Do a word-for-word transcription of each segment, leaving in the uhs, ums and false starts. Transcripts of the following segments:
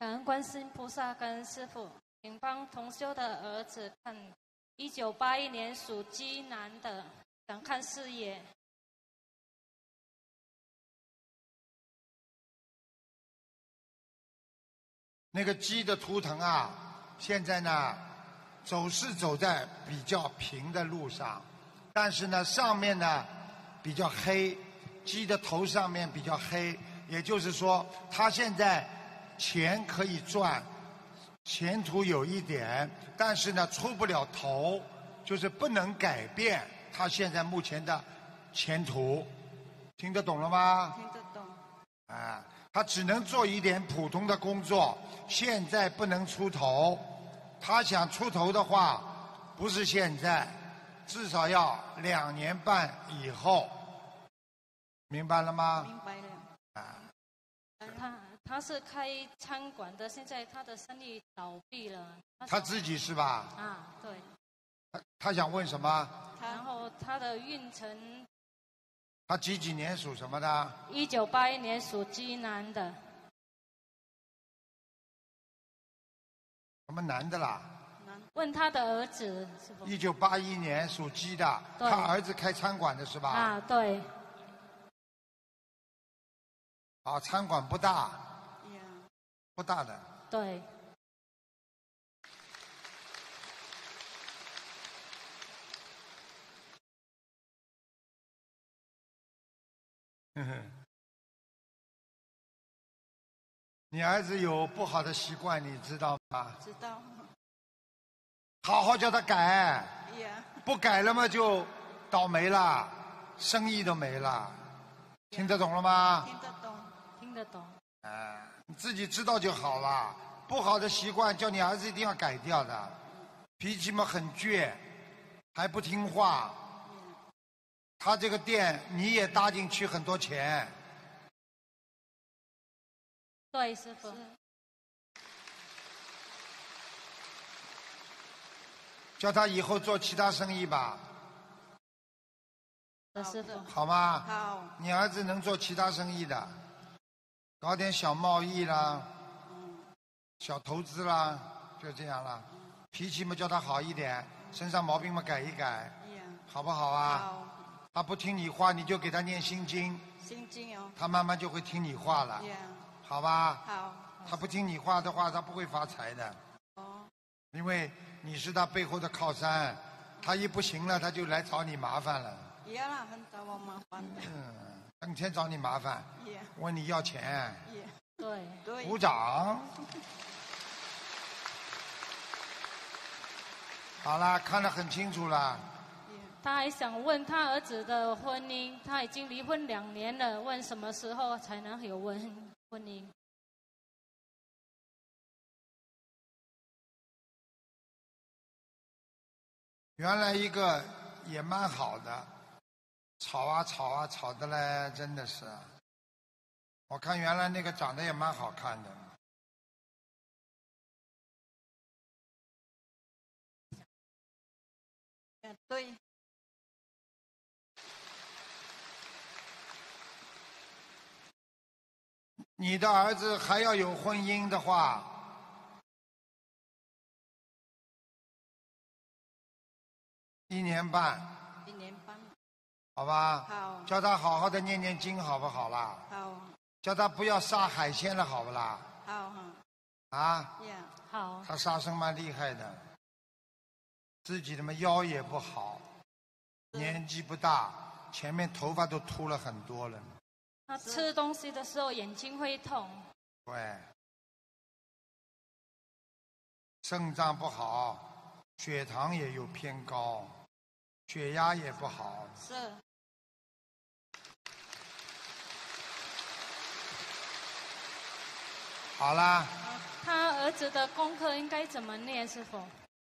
感恩观世音菩萨，感恩师父，请帮同修的儿子看，一九八一年属鸡男的，想看事业。 那个鸡的图腾啊，现在呢，走是走在比较平的路上，但是呢，上面呢比较黑，鸡的头上面比较黑，也就是说，他现在钱可以赚，前途有一点，但是呢，出不了头，就是不能改变他现在目前的前途，听得懂了吗？ 听得懂。 啊，他只能做一点普通的工作，现在不能出头。他想出头的话，不是现在，至少要两年半以后，明白了吗？ 明白了。 啊， 他他是开餐馆的，现在他的生意倒闭了。 他自己是吧？ 啊，对。 他他想问什么？ 然后他的运程。 他几几年属什么的？ 一九八一年属鸡男的。 什么男的啦？ 问他的儿子是否？ 一九八一年属鸡的，他儿子开餐馆的是吧？ 啊，对。 啊，餐馆不大，不大的。 对。 呵呵，你儿子有不好的习惯，你知道吗？ 知道。 好好叫他改， 呀。 不改了嘛就倒霉了，生意都没了，听得懂了吗？ 听得懂， 听得懂。 啊，你自己知道就好了。不好的习惯，叫你儿子一定要改掉的。脾气嘛很倔，还不听话。他这个店你也搭进去很多钱。 对，师父。 叫他以后做其他生意吧。 师父。 好吗？ 好。 你儿子能做其他生意的，搞点小贸易啦，小投资啦，就这样了。脾气嘛叫他好一点，身上毛病嘛改一改，好不好啊？ 好。 他不听你话，你就给他念心经。 心经哦。 他慢慢就会听你话了。好吧？ 好。 他不听你话的话，他不会发财的。 哦。 因为你是他背后的靠山，他一不行了，他就来找你麻烦了。 也啦，很找我麻烦的。 嗯，整天找你麻烦，问你要钱。 对对。 鼓掌。好啦，看得很清楚了。 他还想问他儿子的婚姻，他已经离婚两年了，问什么时候才能有婚婚姻？ 原来一个也蛮好的，吵啊吵啊吵的嘞，真的是。我看原来那个长得也蛮好看的。 对。 你的儿子还要有婚姻的话，一年半。 一年半。 好吧。 好。 叫他好好的念念经，好不好啦？ 好。 叫他不要杀海鲜了，好不啦？ 好哈。 啊。 呀。 好。 他杀生蛮厉害的，自己的嘛腰也不好，年纪不大，前面头发都秃了很多了。 他吃东西的时候眼睛会痛。 对。肾脏不好，血糖也有偏高，血压也不好。 是。 好啦。 他儿子的功课应该怎么念，师父？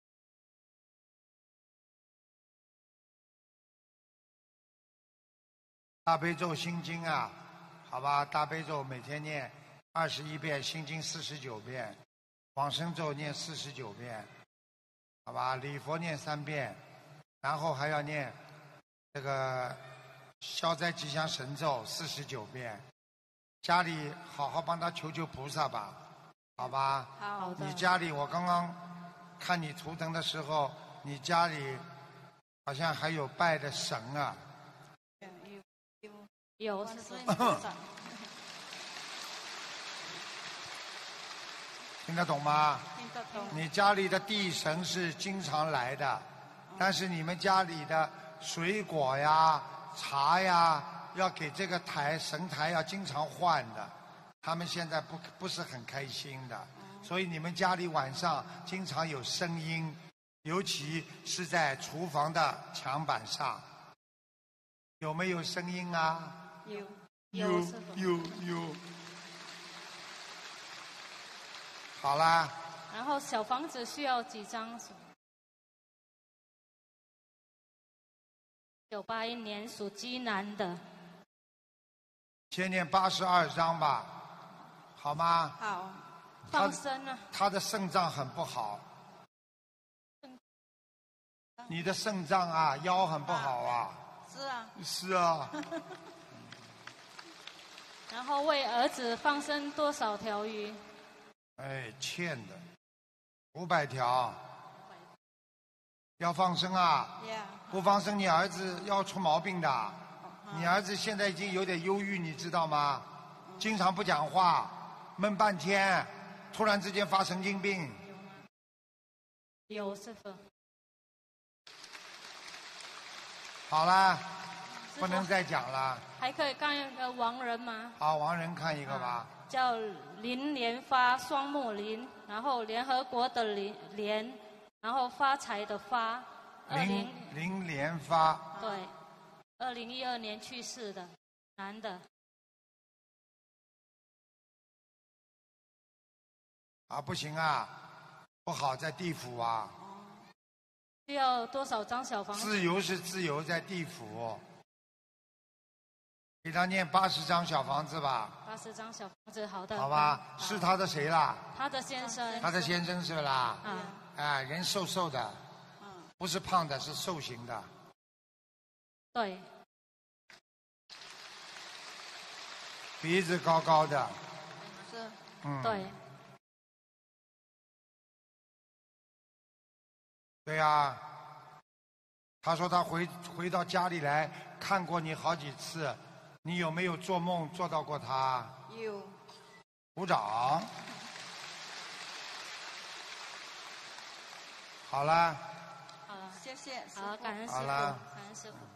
大悲咒心经啊，好吧，大悲咒每天念二十一遍，心经四十九遍，往生咒念四十九遍，好吧，礼佛念三遍，然后还要念这个消灾吉祥神咒四十九遍。家里好好帮他求求菩萨吧， 好吧？ 好的你家里我刚刚看你图腾的时候，你家里好像还有拜的神啊。 有有有师观世音傅， 菩萨， 听得懂吗？ 听得懂。 你家里的地神是经常来的，但是你们家里的水果呀、茶呀，要给这个台神台要经常换的，他们现在不不是很开心的，所以你们家里晚上经常有声音，尤其是在厨房的墙板上，有没有声音啊？ 有有师傅。 有有。好啦。 然后小房子需要几张？一九八一年属鸡男的， 先念八十二章吧，好吗？ 好， 放生啊， 他的肾脏很不好，你的肾脏啊，腰很不好啊。 是啊， 是啊。 然后为儿子放生多少条鱼？ 哎，欠的，五百条，要放生啊！ 呀， 不放生，你儿子要出毛病的。你儿子现在已经有点忧郁，你知道吗？经常不讲话，闷半天，突然之间发神经病。 有师傅。 好啦， 师傅不能再讲了。 还可以看一个亡人吗？ 好，亡人看一个吧。 叫林莲发，双木林，然后联合国的林莲，然后发财的发。二林零林连发。 对，二零一二年去世的男的。 啊，不行啊，不好，在地府啊。 需要多少张小房子？ 自由是自由，在地府。给他念八十张小房子吧。 八十张小房子，好的。 好吧， 好是他的谁啦？ 他的先生。 他的先生是啦。 啊， 哎，人瘦瘦的，不是胖的，是瘦型的。 对， 鼻子高高的。 是， 嗯。 对， 对呀。他说他回回到家里来看过你好几次，你有没有做梦做到过他？ 有， 鼓掌。好了。 好了， 谢谢师好， 傅。 感恩师傅， 好了感恩师傅。